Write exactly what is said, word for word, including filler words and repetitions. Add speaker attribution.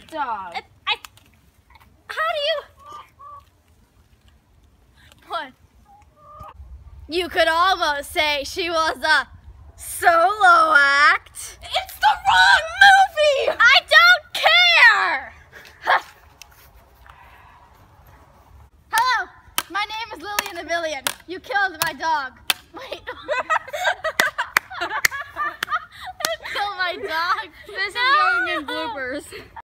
Speaker 1: dog.
Speaker 2: I, I, how do you... What? You could almost say she was a solo act.
Speaker 1: It's the wrong movie!
Speaker 2: I don't care! Hello, my name is Lillian the Billion. You killed my dog. Wait. Kill my dog.
Speaker 1: This is going in bloopers.